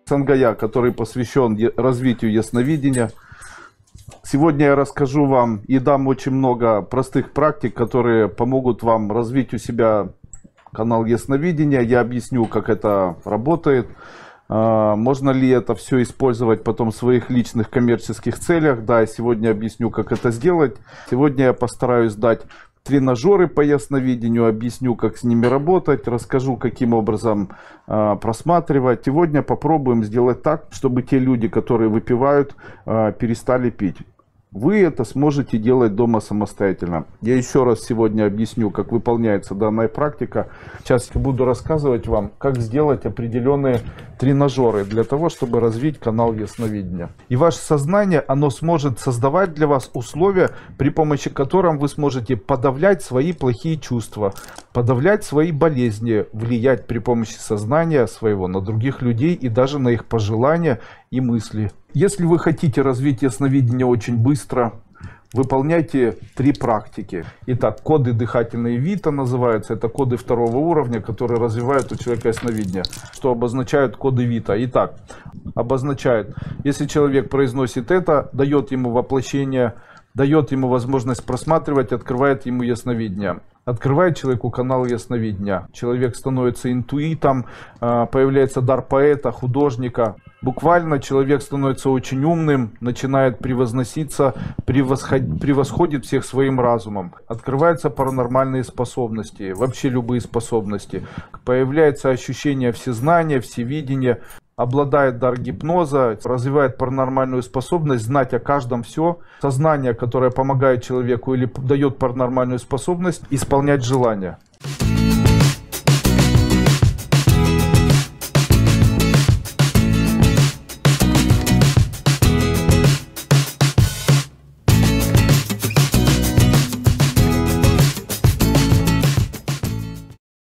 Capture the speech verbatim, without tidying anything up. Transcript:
Сангая, который посвящен развитию ясновидения. Сегодня я расскажу вам и дам очень много простых практик, которые помогут вам развить у себя канал ясновидения. Я объясню, как это работает. Можно ли это все использовать потом в своих личных коммерческих целях. Да, сегодня объясню, как это сделать. Сегодня я постараюсь дать тренажеры по ясновидению, объясню, как с ними работать, расскажу, каким образом э, просматривать. Сегодня попробуем сделать так, чтобы те люди, которые выпивают, э, перестали пить. Вы это сможете делать дома самостоятельно. Я еще раз сегодня объясню, как выполняется данная практика. Сейчас я буду рассказывать вам, как сделать определенные тренажеры для того, чтобы развить канал ясновидения. И ваше сознание, оно сможет создавать для вас условия, при помощи которых вы сможете подавлять свои плохие чувства, подавлять свои болезни, влиять при помощи сознания своего на других людей и даже на их пожелания и мысли. Если вы хотите развить ясновидение очень быстро, выполняйте три практики. Итак, коды дыхательные вита называются. Это коды второго уровня, которые развивают у человека ясновидение. Что обозначают коды вита? Итак, обозначает, если человек произносит это, дает ему воплощение, дает ему возможность просматривать, открывает ему ясновидение. Открывает человеку канал ясновидения. Человек становится интуитом, появляется дар поэта, художника. Буквально человек становится очень умным, начинает превозноситься, превосход... превосходит всех своим разумом. Открываются паранормальные способности, вообще любые способности. Появляется ощущение всезнания, всевидения. Обладает дар гипноза, развивает паранормальную способность знать о каждом все. Сознание, которое помогает человеку или дает паранормальную способность исполнять желания.